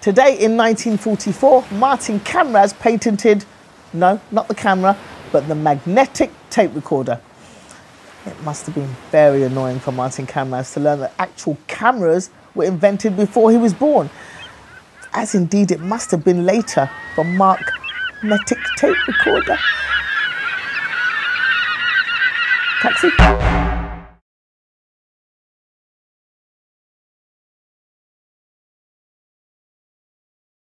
Today in 1944, Martin Camras patented, no, not the camera, but the magnetic tape recorder. It must have been very annoying for Martin Camras to learn that actual cameras were invented before he was born, as indeed it must have been later for magnetic tape recorder. Taxi?